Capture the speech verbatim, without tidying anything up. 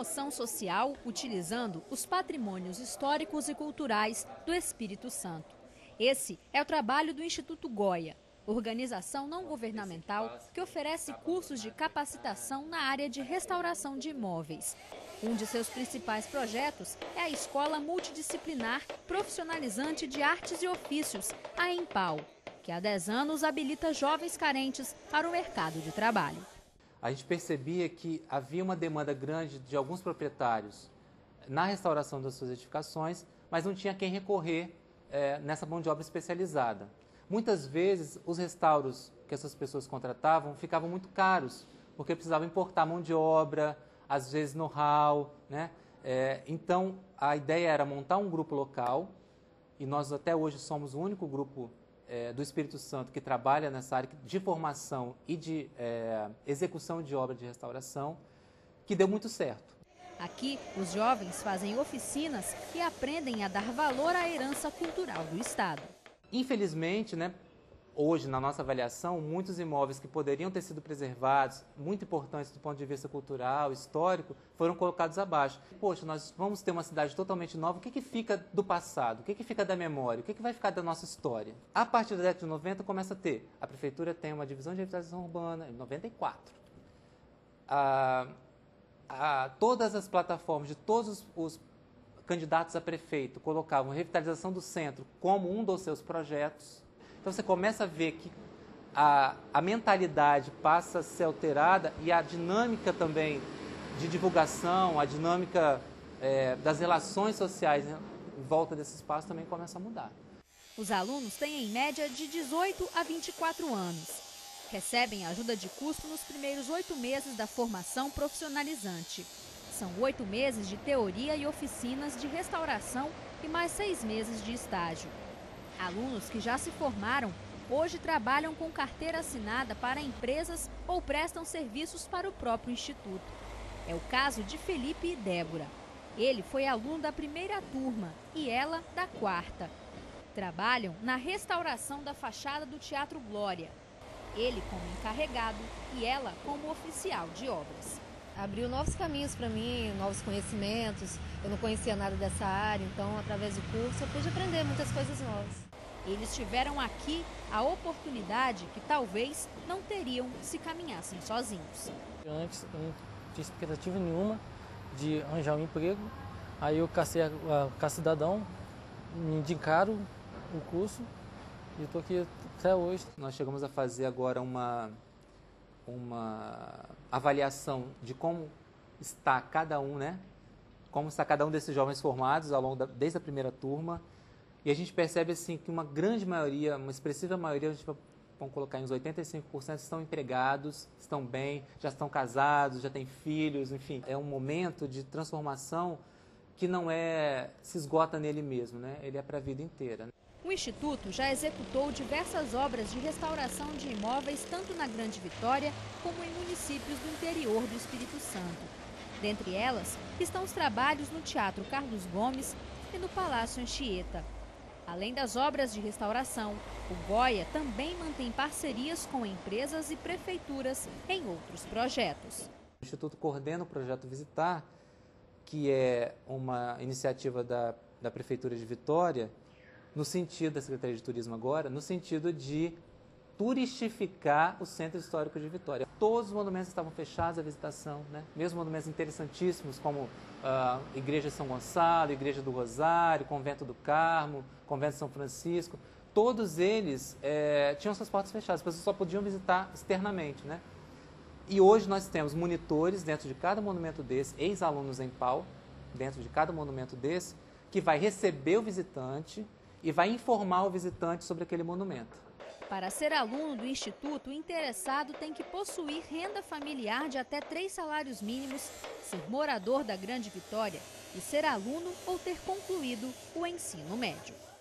comoção social utilizando os patrimônios históricos e culturais do Espírito Santo. Esse é o trabalho do Instituto Goya, organização não governamental que oferece cursos de capacitação na área de restauração de imóveis. Um de seus principais projetos é a Escola Multidisciplinar Profissionalizante de Artes e Ofícios, a EMPAL, que há dez anos habilita jovens carentes para o mercado de trabalho. A gente percebia que havia uma demanda grande de alguns proprietários na restauração das suas edificações, mas não tinha quem recorrer é, nessa mão de obra especializada. Muitas vezes, os restauros que essas pessoas contratavam ficavam muito caros, porque precisavam importar mão de obra, às vezes know-how, né? É, então, a ideia era montar um grupo local, e nós até hoje somos o único grupo é, do Espírito Santo que trabalha nessa área de formação e de é, execução de obra de restauração, que deu muito certo. Aqui, os jovens fazem oficinas e aprendem a dar valor à herança cultural do Estado. Infelizmente, né, hoje, na nossa avaliação, muitos imóveis que poderiam ter sido preservados, muito importantes do ponto de vista cultural, histórico, foram colocados abaixo. Poxa, nós vamos ter uma cidade totalmente nova, o que, que fica do passado? O que, que fica da memória? O que, que vai ficar da nossa história? A partir da década de noventa, começa a ter. A Prefeitura tem uma divisão de revitalização urbana, em noventa e quatro. A, a, todas as plataformas de todos os, os candidatos a prefeito colocavam a revitalização do centro como um dos seus projetos. Então você começa a ver que a, a mentalidade passa a ser alterada e a dinâmica também de divulgação, a dinâmica é, das relações sociais em volta desse espaço também começa a mudar. Os alunos têm em média de dezoito a vinte e quatro anos. Recebem ajuda de custo nos primeiros oito meses da formação profissionalizante. São oito meses de teoria e oficinas de restauração e mais seis meses de estágio. Alunos que já se formaram, hoje trabalham com carteira assinada para empresas ou prestam serviços para o próprio Instituto. É o caso de Felipe e Débora. Ele foi aluno da primeira turma e ela da quarta. Trabalham na restauração da fachada do Teatro Glória. Ele como encarregado e ela como oficial de obras. Abriu novos caminhos para mim, novos conhecimentos. Eu não conhecia nada dessa área, então através do curso eu pude aprender muitas coisas novas. Eles tiveram aqui a oportunidade que talvez não teriam se caminhassem sozinhos. Antes eu não tinha expectativa nenhuma de arranjar um emprego, aí eu cacei a, a, a cidadão, me indicaram o curso e estou aqui até hoje. Nós chegamos a fazer agora uma, uma avaliação de como está cada um, né? Como está cada um desses jovens formados ao longo da, desde a primeira turma. E a gente percebe assim, que uma grande maioria, uma expressiva maioria, a gente vai vamos colocar em uns oitenta e cinco por cento, estão empregados, estão bem, já estão casados, já têm filhos, enfim. É um momento de transformação que não é, se esgota nele mesmo, né? Ele é para a vida inteira. O Instituto já executou diversas obras de restauração de imóveis tanto na Grande Vitória como em municípios do interior do Espírito Santo. Dentre elas estão os trabalhos no Teatro Carlos Gomes e no Palácio Anchieta. Além das obras de restauração, o Goya também mantém parcerias com empresas e prefeituras em outros projetos. O Instituto coordena o projeto Visitar, que é uma iniciativa da, da Prefeitura de Vitória, no sentido da Secretaria de Turismo agora, no sentido de turistificar o Centro Histórico de Vitória. Todos os monumentos estavam fechados à visitação, né? Mesmo monumentos interessantíssimos como a uh, Igreja de São Gonçalo, Igreja do Rosário, Convento do Carmo, Convento de São Francisco, todos eles é, tinham suas portas fechadas, as pessoas só podiam visitar externamente, né? E hoje nós temos monitores dentro de cada monumento desse, ex-alunos em pau, dentro de cada monumento desse, que vai receber o visitante e vai informar o visitante sobre aquele monumento. Para ser aluno do Instituto, o interessado tem que possuir renda familiar de até três salários mínimos, ser morador da Grande Vitória e ser aluno ou ter concluído o ensino médio.